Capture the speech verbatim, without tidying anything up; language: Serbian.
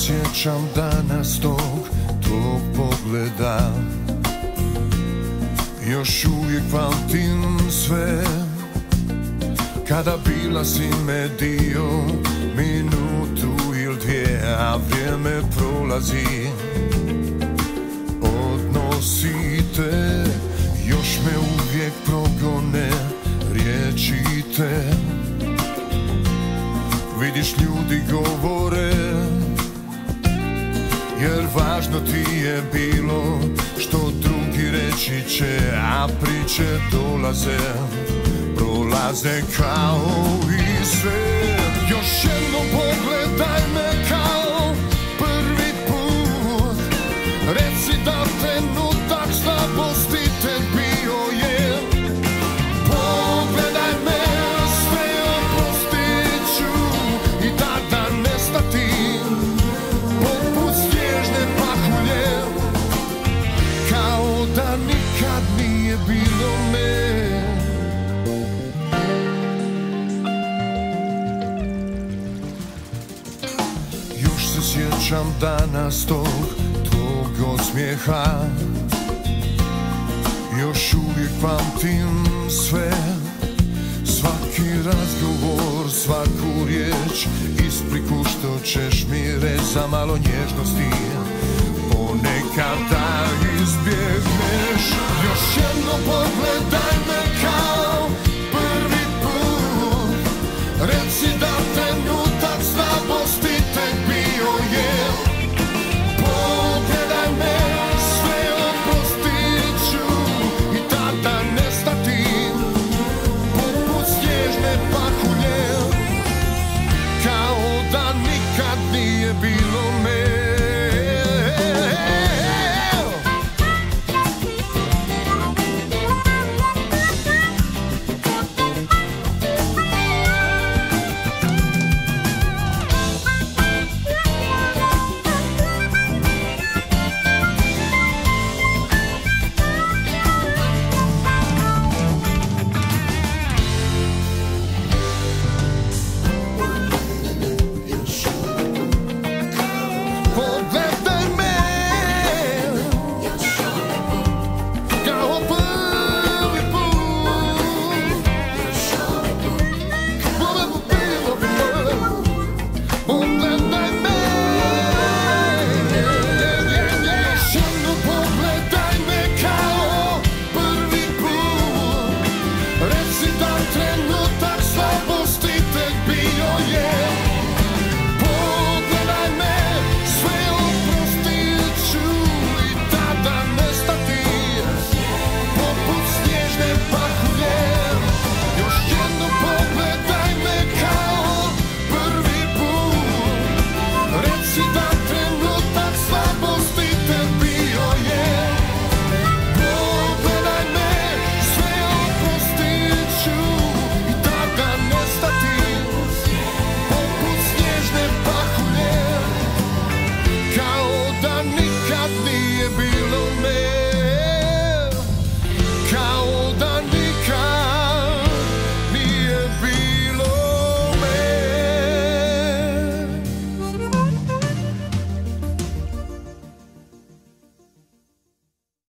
sjećam danas tog tvog pogleda. Još uvijek pamtim sve, kada bila si me dio, minutu ili dvije, a vrijeme prolazi. Odnosite, još me uvijek progone riječi te. Vidiš, ljudi govore, jer važno ti je bilo što drugi reći će, a priče dolaze, prolaze kao i sve. Još jednom pogledaj me kao prvi put, reci da trenutak slabosti te bio je. Pogledaj me, sve oprostit ću i tada nestati poput snježne pahulje, kao da nikad nije bilo me. Još se sjećam danas tog tvog osmijeha, još uvijek pamtim sve, svaki razgovor, svaku riječ, ispriku što ćeš mi reći, za malo nježnosti ponekad da izbjegneš. Još jednom pogledaj me